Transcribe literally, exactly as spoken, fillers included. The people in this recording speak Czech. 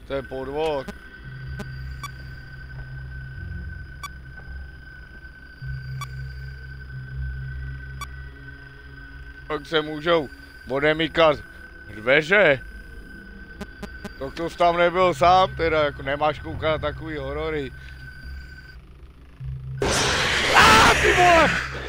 To je podvod. Tak se můžou odemykat dveře. Tak to jsi tam nebyl sám, teda jako nemáš koukat na takový horory. Ah, ty vole!